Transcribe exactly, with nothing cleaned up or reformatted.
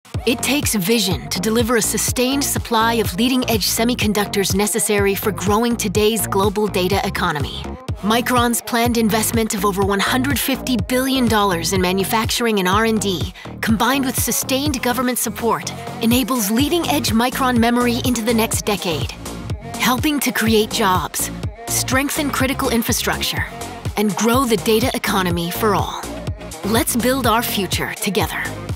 It takes vision to deliver a sustained supply of leading-edge semiconductors necessary for growing today's global data economy. Micron's planned investment of over one hundred fifty billion dollars in manufacturing and R and D, combined with sustained government support, enables leading-edge Micron memory into the next decade, helping to create jobs, strengthen critical infrastructure, and grow the data economy for all. Let's build our future together.